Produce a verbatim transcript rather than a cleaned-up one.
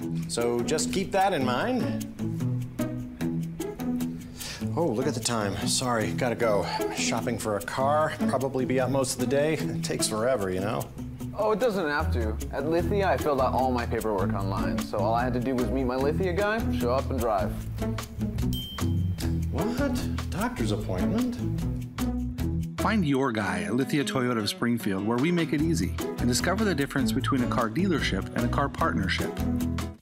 So just keep that in mind. Oh, look at the time. Sorry, gotta go. Shopping for a car, probably be out most of the day. It takes forever, you know? Oh, it doesn't have to. At Lithia, I filled out all my paperwork online, so all I had to do was meet my Lithia guy, show up and drive. What? Doctor's appointment? Find your guy at Lithia Toyota of Springfield, where we make it easy, and discover the difference between a car dealership and a car partnership.